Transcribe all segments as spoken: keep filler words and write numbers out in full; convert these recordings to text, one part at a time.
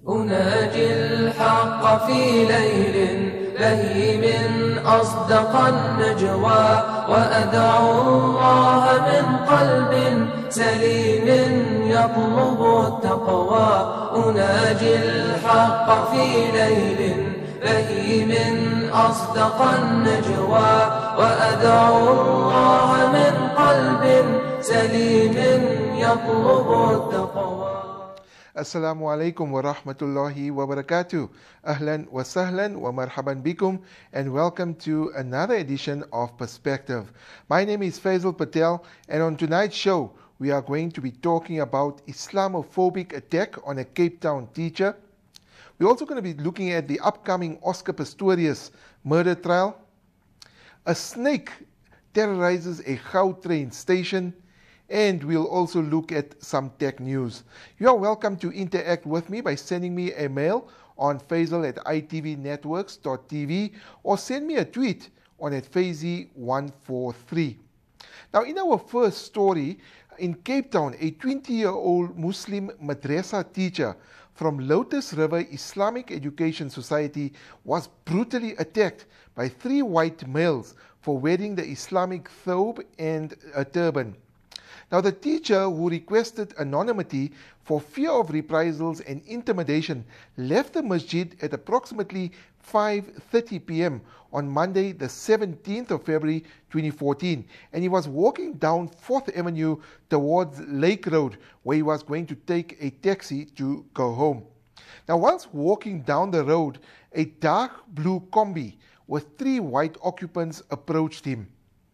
أناجي الحق في ليل بهيم أصدق النجوى وأدعو الله من قلب سليم يطلب التقوى أناجي الحق في ليل بهيم أصدق النجوى وأدعو الله من قلب سليم يطلب التقوى. Assalamu alaikum wa rahmatullahi wa barakatuh. Ahlan wa sahlan wa marhaban bikum, and welcome to another edition of Perspective. My name is Faisal Patel, and on tonight's show we are going to be talking about Islamophobic attack on a Cape Town teacher. We're also going to be looking at the upcoming Oscar Pistorius murder trial. A snake terrorizes a Gautrain station. And we'll also look at some tech news. You are welcome to interact with me by sending me a mail on faisal at i t v networks dot t v or send me a tweet on at faizy one four three. Now, in our first story, in Cape Town, a twenty-year-old Muslim madrasa teacher from Lotus River Islamic Education Society was brutally attacked by three white males for wearing the Islamic thobe and a turban. Now, the teacher, who requested anonymity for fear of reprisals and intimidation, left the masjid at approximately five thirty p m on Monday, the seventeenth of February twenty fourteen, and he was walking down fourth Avenue towards Lake Road, where he was going to take a taxi to go home. Now, whilst walking down the road, a dark blue Kombi with three white occupants approached him.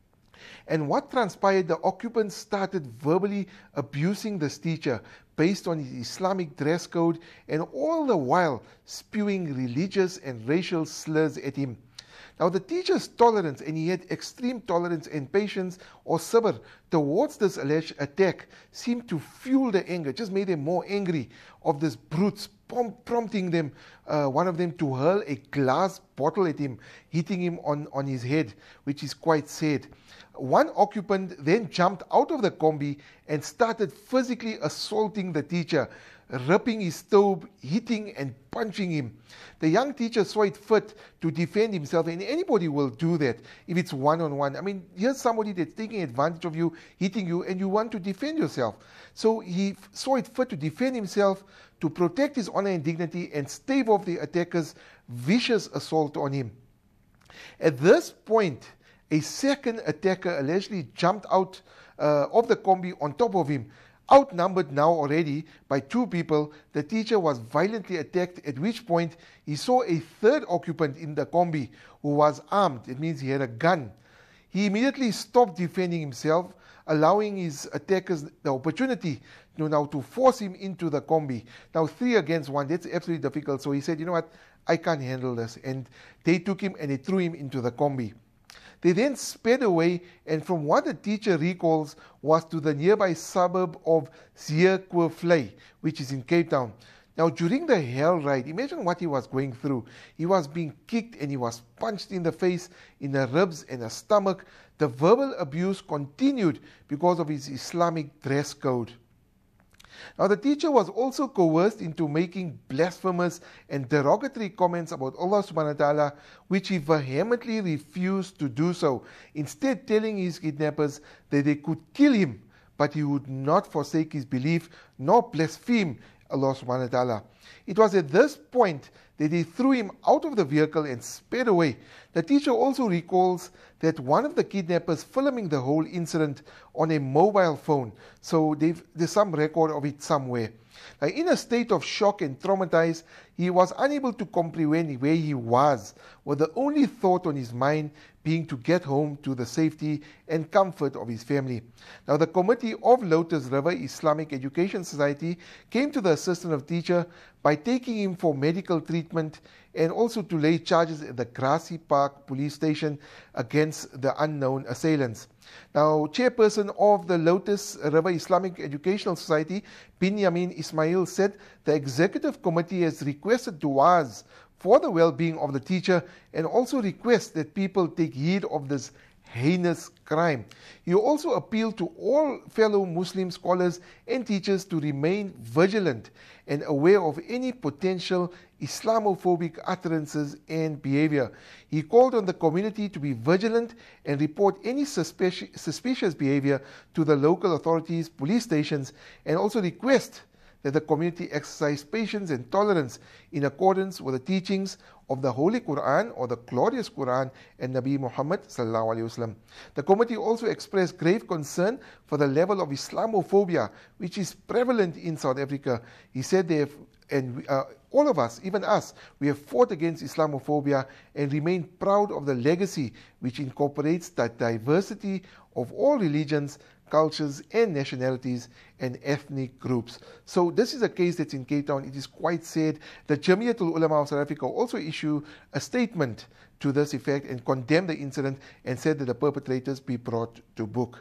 And what transpired, the occupants started verbally abusing this teacher based on his Islamic dress code, and all the while spewing religious and racial slurs at him. Now, the teacher's tolerance, and he had extreme tolerance and patience or sabr towards this alleged attack, seemed to fuel the anger, just made them more angry of these brutes, prom prompting them, uh, one of them to hurl a glass bottle at him, hitting him on, on his head, which is quite sad. One occupant then jumped out of the Kombi and started physically assaulting the teacher, ripping his thobe, hitting and punching him. The young teacher saw it fit to defend himself, and anybody will do that if it's one-on-one. I mean, here's somebody that's taking advantage of you, hitting you, and you want to defend yourself. So he saw it fit to defend himself, to protect his honor and dignity, and stave off the attacker's vicious assault on him. At this point, a second attacker allegedly jumped out uh, of the Kombi on top of him. Outnumbered now already by two people, the teacher was violently attacked, at which point he saw a third occupant in the Kombi who was armed. It means he had a gun. He immediately stopped defending himself, allowing his attackers the opportunity to now to force him into the Kombi. Now, three against one, that's absolutely difficult. So he said, you know what, I can't handle this. And they took him and they threw him into the Kombi. They then sped away, and from what the teacher recalls, was to the nearby suburb of Zeekoevlei, which is in Cape Town. Now, during the hell ride, imagine what he was going through. He was being kicked and he was punched in the face, in the ribs and the stomach. The verbal abuse continued because of his Islamic dress code. Now, the teacher was also coerced into making blasphemous and derogatory comments about Allah subhanahu wa ta'ala, which he vehemently refused to do so, instead telling his kidnappers that they could kill him, but he would not forsake his belief nor blaspheme Allah subhanahu wa ta'ala. It was at this point that they threw him out of the vehicle and sped away. The teacher also recalls that one of the kidnappers filming the whole incident on a mobile phone, so there's some record of it somewhere. Now, in a state of shock and traumatized, he was unable to comprehend where he was, with the only thought on his mind being to get home to the safety and comfort of his family. Now, the committee of Lotus River Islamic Education Society came to the assistance of teacher by taking him for medical treatment and also to lay charges at the Grassy Park police station against the unknown assailants. Now, chairperson of the Lotus River Islamic Educational Society, Binyamin Ismail, said the executive committee has requested du'as for the well-being of the teacher and also request that people take heed of this heinous crime. He also appealed to all fellow Muslim scholars and teachers to remain vigilant and aware of any potential Islamophobic utterances and behavior. He called on the community to be vigilant and report any suspicious, suspicious behavior to the local authorities, police stations, and also request that the community exercise patience and tolerance in accordance with the teachings of the Holy Quran or the glorious Quran and Nabi Muhammad sallallahu alaihi wasallam. The committee also expressed grave concern for the level of Islamophobia which is prevalent in South Africa. He said they have, and uh, all of us, even us, we have fought against Islamophobia and remain proud of the legacy which incorporates the diversity of all religions, cultures and nationalities and ethnic groups. So this is a case that's in Cape Town. It is quite sad. The Jamiatul Ulama of South Africa also issued a statement to this effect and condemned the incident and said that the perpetrators be brought to book.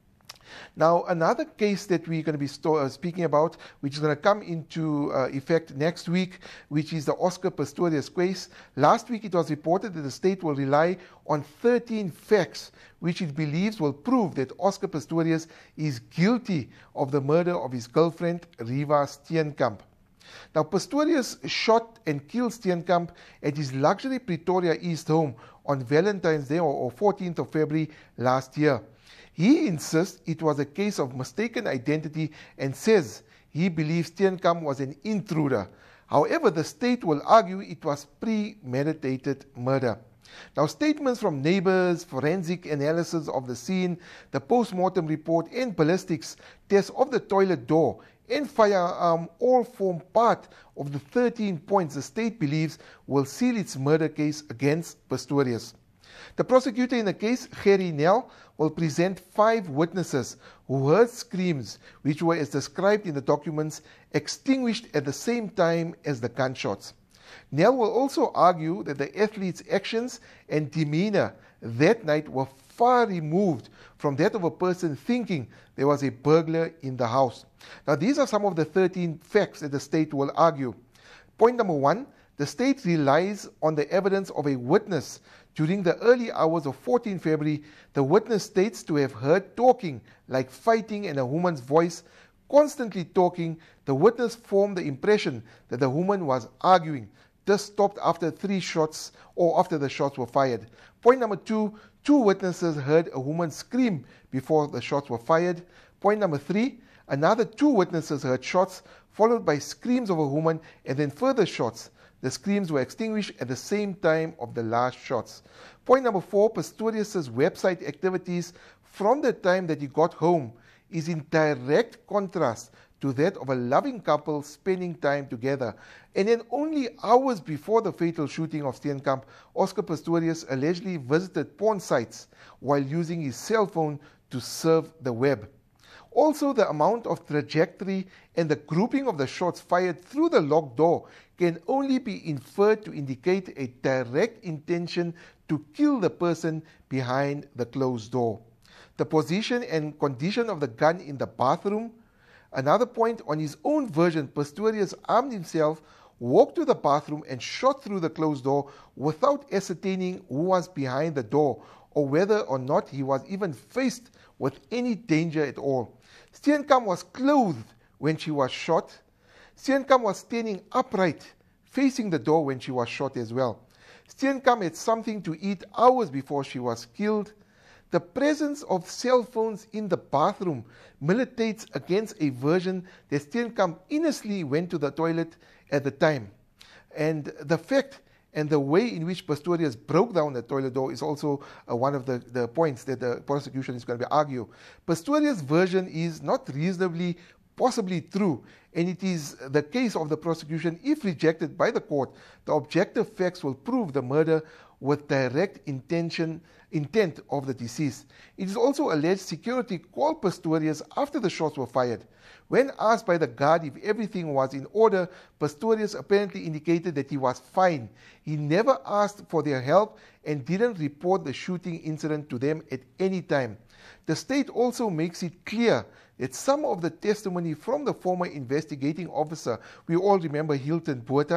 Now, another case that we're going to be sto- uh, speaking about, which is going to come into uh, effect next week, which is the Oscar Pistorius case. Last week, it was reported that the state will rely on thirteen facts, which it believes will prove that Oscar Pistorius is guilty of the murder of his girlfriend, Riva Steenkamp. Now, Pistorius shot and killed Steenkamp at his luxury Pretoria East home on Valentine's Day, or fourteenth of February last year. He insists it was a case of mistaken identity and says he believes Steenkamp was an intruder. However, the state will argue it was premeditated murder. Now, statements from neighbors, forensic analysis of the scene, the post-mortem report and ballistics tests of the toilet door and firearm all form part of the thirteen points the state believes will seal its murder case against Pistorius. The prosecutor in the case, Gerry Nel, will present five witnesses who heard screams which were, as described in the documents, extinguished at the same time as the gunshots. Nel will also argue that the athlete's actions and demeanor that night were far removed from that of a person thinking there was a burglar in the house. Now, these are some of the thirteen facts that the state will argue. Point number one, the state relies on the evidence of a witness. During the early hours of fourteenth of February, the witness states to have heard talking, like fighting, and a woman's voice constantly talking. The witness formed the impression that the woman was arguing. This stopped after three shots, or after the shots were fired. Point number two, two witnesses heard a woman scream before the shots were fired. Point number three, another two witnesses heard shots, followed by screams of a woman, and then further shots. The screams were extinguished at the same time of the last shots. Point number four, Pistorius' website activities from the time that he got home is in direct contrast to that of a loving couple spending time together. And then only hours before the fatal shooting of Steenkamp, Oscar Pistorius allegedly visited porn sites while using his cell phone to surf the web. Also, the amount of trajectory and the grouping of the shots fired through the locked door can only be inferred to indicate a direct intention to kill the person behind the closed door. The position and condition of the gun in the bathroom. Another point, on his own version, Pistorius armed himself, walked to the bathroom and shot through the closed door without ascertaining who was behind the door or whether or not he was even faced with any danger at all. Steenkamp was clothed when she was shot. Steenkamp was standing upright, facing the door when she was shot as well. Steenkamp had something to eat hours before she was killed. The presence of cell phones in the bathroom militates against a version that Steenkamp innocently went to the toilet at the time. And the fact and the way in which Pistorius broke down the toilet door is also uh, one of the, the points that the prosecution is going to be argue. Pistorius' version is not reasonably possibly true, and it is the case of the prosecution. If rejected by the court, the objective facts will prove the murder with direct intention intent of the deceased. It is also alleged security called Pistorius after the shots were fired. When asked by the guard if everything was in order, Pistorius apparently indicated that he was fine. He never asked for their help and didn't report the shooting incident to them at any time. The state also makes it clear that some of the testimony from the former investigating officer, we all remember Hilton Botha,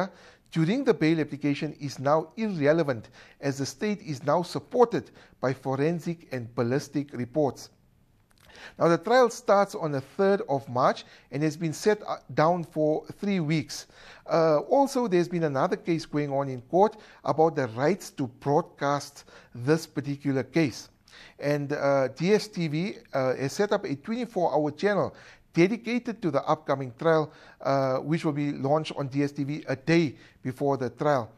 during the bail application is now irrelevant as the state is now supported by forensic and ballistic reports. Now, the trial starts on the third of March and has been set down for three weeks. Uh, also, there's been another case going on in court about the rights to broadcast this particular case. And uh, D S T V uh, has set up a twenty-four hour channel dedicated to the upcoming trial, uh, which will be launched on D S T V a day before the trial.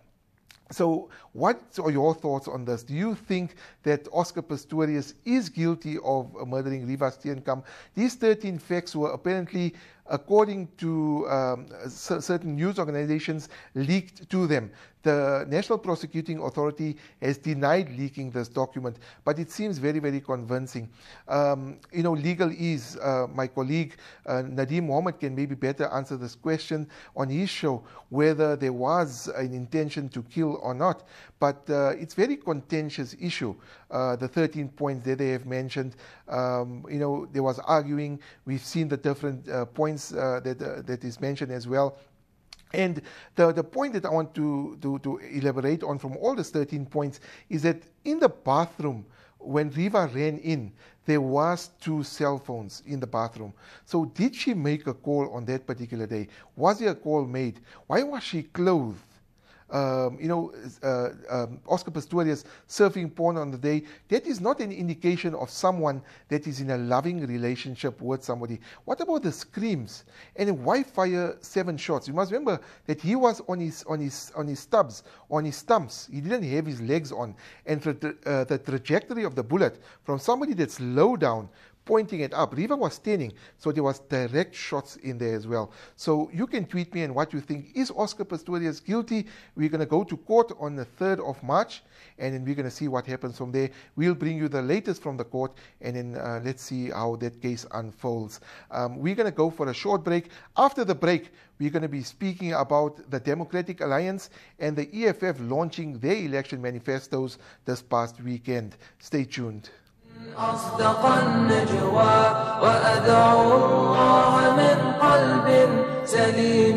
So what are your thoughts on this? Do you think that Oscar Pistorius is guilty of murdering Reeva Steenkamp? These thirteen facts were apparently, according to um, certain news organizations, leaked to them. The National Prosecuting Authority has denied leaking this document, but it seems very, very convincing. Um, you know, Legal Ease, uh, my colleague uh, Nadeem Mohammed can maybe better answer this question on his show, whether there was an intention to kill or not. But uh, it's very contentious issue, uh, the thirteen points that they have mentioned. Um, you know, there was arguing. We've seen the different uh, points uh, that, uh, that is mentioned as well. And the, the point that I want to, to, to elaborate on from all these thirteen points is that in the bathroom, when Reeva ran in, there was two cell phones in the bathroom. So did she make a call on that particular day? Was there a call made? Why was she clothed? Um, you know, uh, um, Oscar Pistorius surfing porn on the day, that is not an indication of someone that is in a loving relationship with somebody. What about the screams? And why fire seven shots? You must remember that he was on his on his on his stubs, on his stumps. He didn't have his legs on, and the, uh, the trajectory of the bullet from somebody that's low down, pointing it up. Reeva was standing, so there was direct shots in there as well. So you can tweet me and what you think. Is Oscar Pistorius guilty? We're going to go to court on the third of March, and then we're going to see what happens from there. We'll bring you the latest from the court, and then uh, let's see how that case unfolds. Um, we're going to go for a short break. After the break, we're going to be speaking about the Democratic Alliance and the E F F launching their election manifestos this past weekend. Stay tuned. أصدق النجوى وأدعو الله من قلب سليم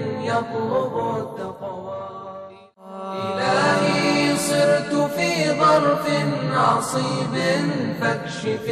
يطلب التقوى إلهي صرت في ظرف عصيب فاكشف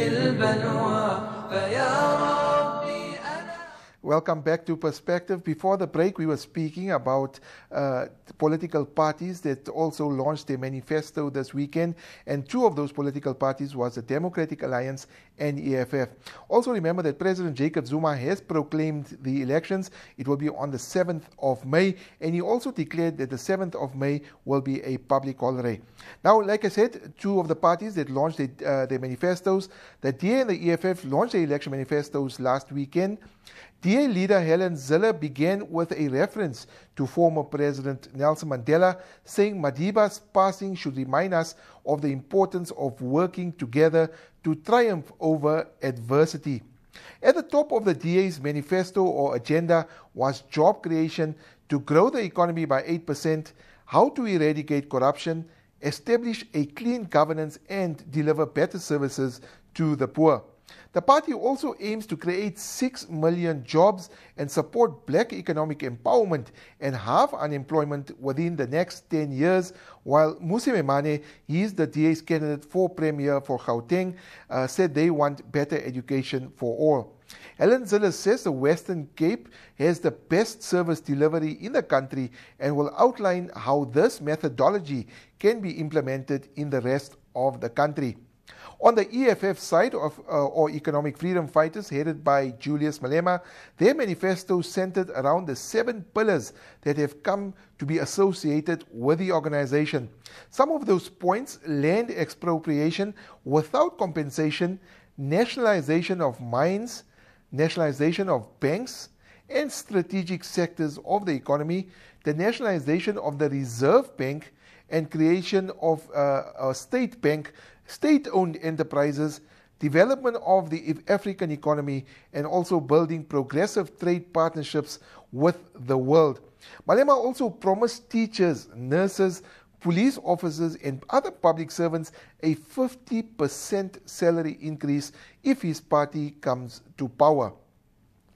البلوى فيا ربي أنا. Welcome back to Perspective. Before the break, we were speaking about uh, political parties that also launched their manifesto this weekend, and two of those political parties was the Democratic Alliance and E F F. Also remember that President Jacob Zuma has proclaimed the elections. It will be on the seventh of May, and he also declared that the seventh of May will be a public holiday. Now, like I said, two of the parties that launched the, uh, their manifestos, the D A and the E F F launched their election manifestos last weekend. D A leader Helen Zille began with a reference to former President Nelson Mandela, saying Madiba's passing should remind us of the importance of working together to triumph over adversity. At the top of the D A's manifesto or agenda was job creation to grow the economy by eight percent, how to eradicate corruption, establish a clean governance, and deliver better services to the poor. The party also aims to create six million jobs and support black economic empowerment and halve unemployment within the next ten years, while Mmusi Maimane, he is the D A's candidate for Premier for Gauteng, uh, said they want better education for all. Helen Zille says the Western Cape has the best service delivery in the country and will outline how this methodology can be implemented in the rest of the country. On the E F F side, of, uh, or Economic Freedom Fighters, headed by Julius Malema, their manifesto centered around the seven pillars that have come to be associated with the organization. Some of those points: land expropriation without compensation, nationalization of mines, nationalization of banks and strategic sectors of the economy, the nationalization of the Reserve Bank, and creation of uh, a state bank, state-owned enterprises, development of the African economy, and also building progressive trade partnerships with the world. Malema also promised teachers, nurses, police officers, and other public servants a fifty percent salary increase if his party comes to power.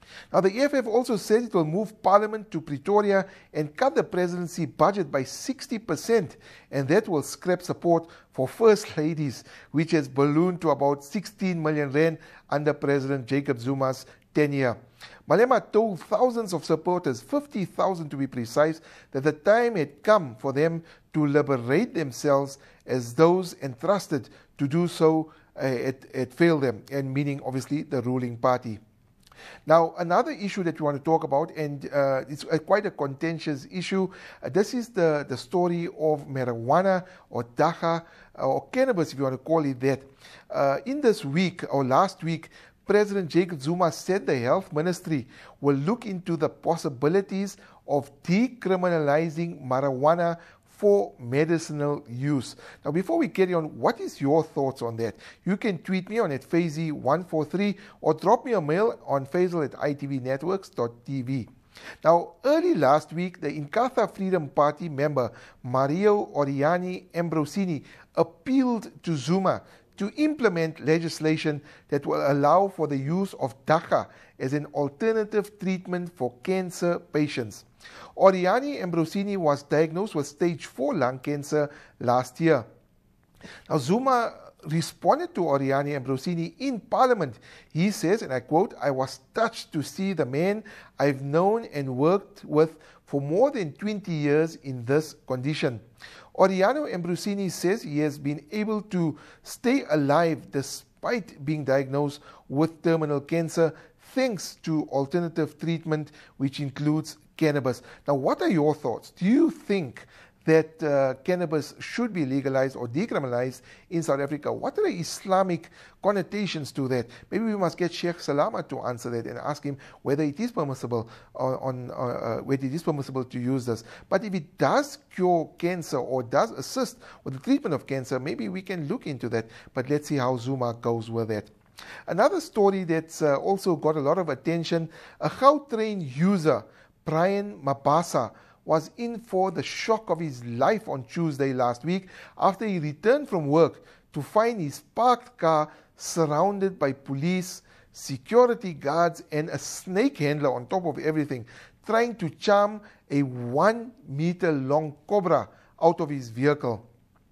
Now, the E F F also said it will move Parliament to Pretoria and cut the presidency budget by sixty percent, and that will scrap support for First Ladies, which has ballooned to about sixteen million rand under President Jacob Zuma's tenure. Malema told thousands of supporters, fifty thousand to be precise, that the time had come for them to liberate themselves as those entrusted to do so uh, had, had failed them, and meaning obviously the ruling party. Now, another issue that we want to talk about, and uh, it's a, quite a contentious issue, uh, this is the, the story of marijuana or dagga, or cannabis if you want to call it that. Uh, in this week, or last week, President Jacob Zuma said the health ministry will look into the possibilities of decriminalizing marijuana for medicinal use. Now, before we carry on, what is your thoughts on that? You can tweet me on at Faisy one four three or drop me a mail on Faisal at I T V networks dot T V. Now, early last week, the Inkatha Freedom Party member Mario Oriani Ambrosini appealed to Zuma to implement legislation that will allow for the use of dagga as an alternative treatment for cancer patients. Oriani Ambrosini was diagnosed with stage four lung cancer last year. Now, Zuma responded to Oriani Ambrosini in Parliament. He says, and I quote, "I was touched to see the man I've known and worked with for more than twenty years in this condition." Oriani Ambrosini says he has been able to stay alive despite being diagnosed with terminal cancer thanks to alternative treatment, which includes cannabis. Now, what are your thoughts? Do you think that uh, cannabis should be legalized or decriminalized in South Africa? What are the Islamic connotations to that? Maybe we must get Sheikh Salama to answer that and ask him whether it is permissible on, on uh, whether it is permissible to use this. But if it does cure cancer or does assist with the treatment of cancer, maybe we can look into that. But let's see how Zuma goes with that. Another story that's uh, also got a lot of attention: a Gautrain user, Brian Mabasa, was in for the shock of his life on Tuesday last week after he returned from work to find his parked car surrounded by police, security guards, and a snake handler on top of everything, trying to charm a one meter long cobra out of his vehicle.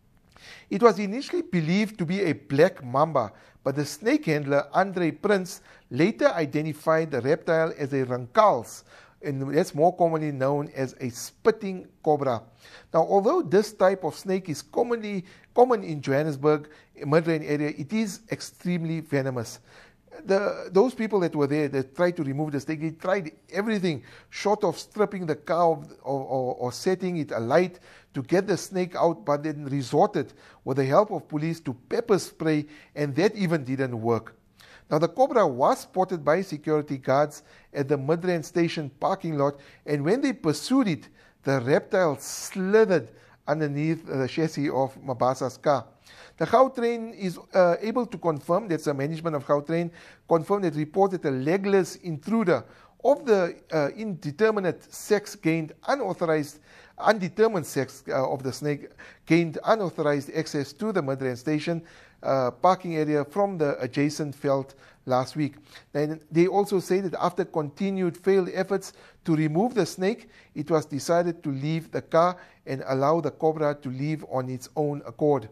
It was initially believed to be a black mamba, but the snake handler, Andre Prince, later identified the reptile as a rankals, and that's more commonly known as a spitting cobra. Now, although this type of snake is commonly common in Johannesburg, Midrand area, it is extremely venomous. The, those people that were there, they tried to remove the snake. They tried everything short of stripping the car or, or, or setting it alight to get the snake out, but then resorted with the help of police to pepper spray, and that even didn't work. Now, the cobra was spotted by security guards at the Midrand station parking lot, and when they pursued it, the reptile slithered underneath the chassis of Mabasa's car. The Gautrain is uh, able to confirm, that's the management of Gautrain, confirmed that reports that a legless intruder of the uh, indeterminate sex gained unauthorized, undetermined sex uh, of the snake gained unauthorized access to the Midrand station uh, parking area from the adjacent veld last week. And they also say that after continued failed efforts to remove the snake, it was decided to leave the car and allow the cobra to leave on its own accord.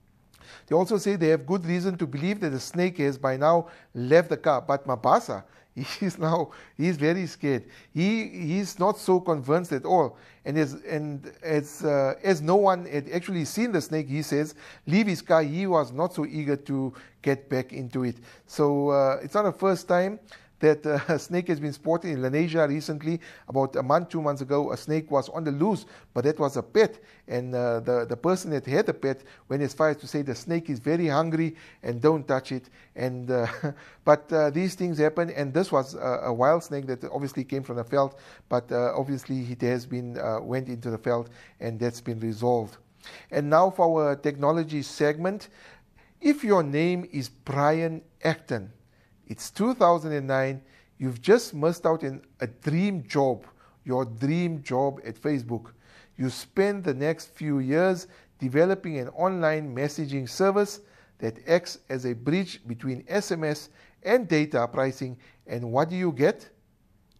They also say they have good reason to believe that the snake has by now left the car. But Mabasa, he is now, he's very scared. He he's not so convinced at all. And as, and as, uh, as no one had actually seen the snake, he says, leave his car, he was not so eager to get back into it. So uh, it's not the first time that uh, a snake has been spotted in Lenasia recently. About a month, two months ago, a snake was on the loose, but that was a pet. And uh, the, the person that had the pet went as far as to say the snake is very hungry and don't touch it. And uh, But uh, these things happen, and this was a, a wild snake that obviously came from the veld, but uh, obviously it has been, uh, went into the veld, and that's been resolved. And now for our technology segment. If your name is Brian Acton, it's two thousand nine, you've just missed out on a dream job, your dream job at Facebook. You spend the next few years developing an online messaging service that acts as a bridge between S M S and data pricing, and what do you get?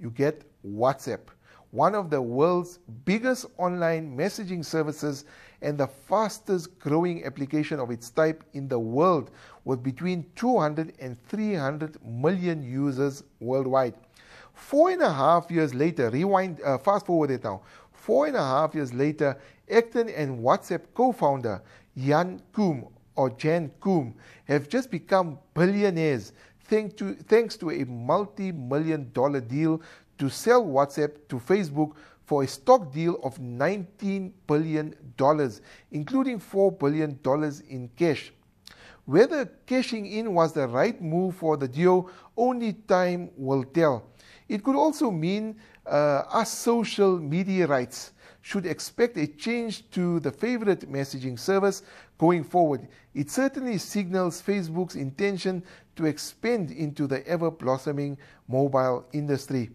you get WhatsApp, one of the world's biggest online messaging services and the fastest growing application of its type in the world, with between two hundred and three hundred million users worldwide. Four and a half years later, rewind, uh, fast forward it now, four and a half years later, Acton and WhatsApp co-founder Jan Koum, or Jan Koum, have just become billionaires thanks to, thanks to a multi-million dollar deal to sell WhatsApp to Facebook for a stock deal of nineteen billion dollars, including four billion dollars in cash. Whether cashing in was the right move for the duo, only time will tell. It could also mean uh, us social media rights should expect a change to the favorite messaging service going forward. It certainly signals Facebook's intention to expand into the ever-blossoming mobile industry.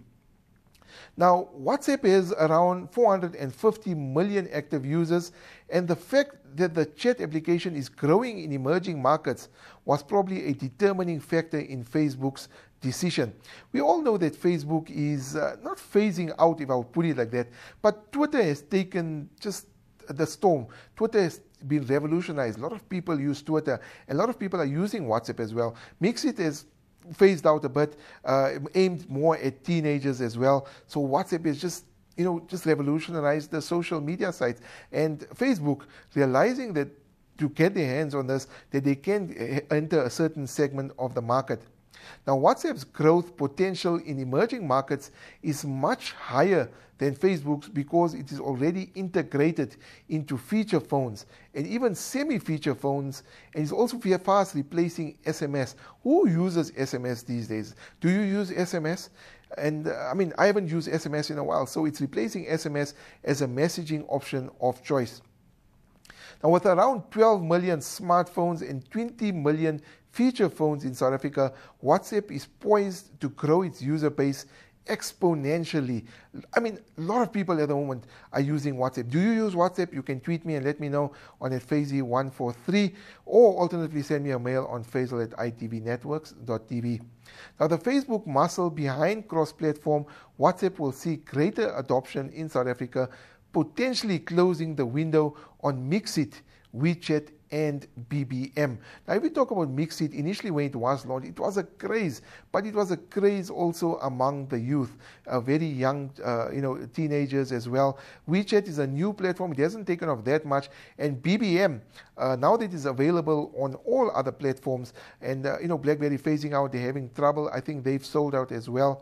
Now, WhatsApp has around four hundred fifty million active users, and the fact that the chat application is growing in emerging markets was probably a determining factor in Facebook's decision. We all know that Facebook is uh, not phasing out, if I would put it like that, but Twitter has taken just the storm. Twitter has been revolutionized. A lot of people use Twitter. A lot of people are using WhatsApp as well. Mixit has phased out a bit, uh, aimed more at teenagers as well. So WhatsApp is just, you know, just revolutionized the social media sites. And Facebook, realizing that to get their hands on this, that they can enter a certain segment of the market. Now, WhatsApp's growth potential in emerging markets is much higher than Facebook's because it is already integrated into feature phones and even semi-feature phones, and is also fast replacing S M S. Who uses S M S these days? Do you use S M S? And uh, I mean, I haven't used S M S in a while, so it's replacing S M S as a messaging option of choice. Now, with around twelve million smartphones and twenty million feature phones in South Africa, WhatsApp is poised to grow its user base exponentially. I mean, a lot of people at the moment are using WhatsApp. Do you use WhatsApp? You can tweet me and let me know on at Faisy one four three, or alternatively send me a mail on faisal at i t v networks dot t v. Now, the Facebook muscle behind cross-platform, WhatsApp will see greater adoption in South Africa, potentially closing the window on Mixit, WeChat, and B B M. Now, if we talk about Mixit, initially when it was launched, it was a craze, but it was a craze also among the youth, uh, very young, uh, you know, teenagers as well. WeChat is a new platform; it hasn't taken off that much, and B B M, uh, now that it is available on all other platforms, and uh, you know, BlackBerry phasing out, they're having trouble. I think they've sold out as well.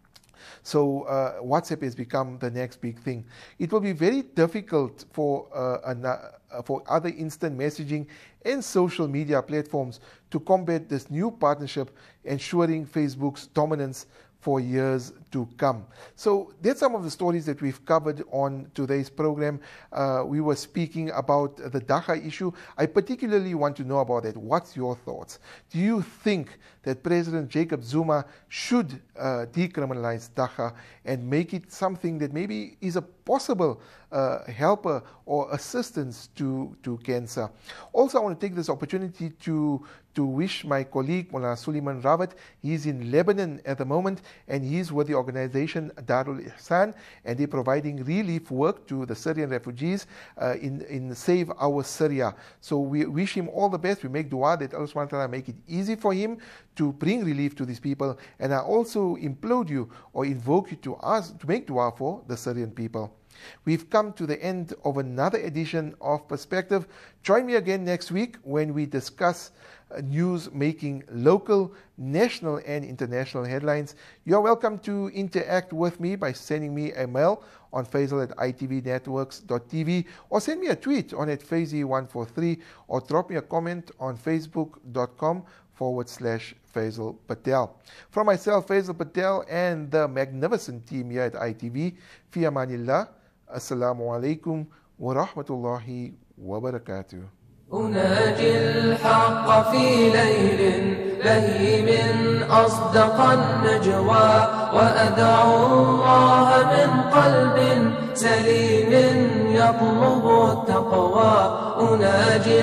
So uh, WhatsApp has become the next big thing. It will be very difficult for uh, an, uh, for other instant messaging and social media platforms to combat this new partnership, ensuring Facebook's dominance for years to come. So that's some of the stories that we've covered on today's program. Uh, we were speaking about the Dagga issue. I particularly want to know about that. What's your thoughts? Do you think that President Jacob Zuma should uh, decriminalize Dagga and make it something that maybe is a possible uh, helper or assistance to, to cancer? Also, I want to take this opportunity to to wish my colleague Mullah Suleiman Rawat. He's in Lebanon at the moment, and he's with the organization Darul Ihsan, and they're providing relief work to the Syrian refugees uh, in, in Save Our Syria. So we wish him all the best. We make dua that Allah subhanahu wa ta'ala make it easy for him to bring relief to these people. And I also implore you or invoke you to ask to make dua for the Syrian people. We've come to the end of another edition of Perspective. Join me again next week when we discuss uh, news making local, national, and international headlines. You're welcome to interact with me by sending me a mail on faisal at i t v networks dot t v, or send me a tweet on at faisy one four three, or drop me a comment on facebook dot com forward slash Faisal Patel. From myself, Faisal Patel, and the magnificent team here at I T V, fi amanillah. Assalamu alaikum wa rahmatullahi wa barakatuh. أناجي الحق في ليل لهيم أصدق النجوى وأدعو الله من قلب سليم يطلب التقوى أناجي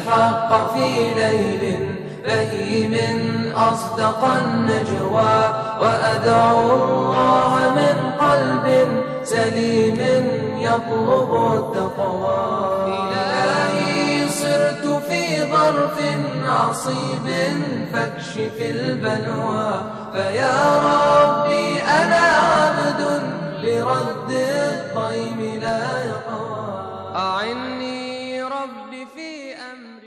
الحق في ليل لهيم أصدق النجوى وأدعو الله من قلب سليم يطلب التقوى. إلهي صرت في ظرف عصيب فاكشف البلوى، فيا ربي أنا عبد لرد الضيم لا يقوى. أعني ربي في أمر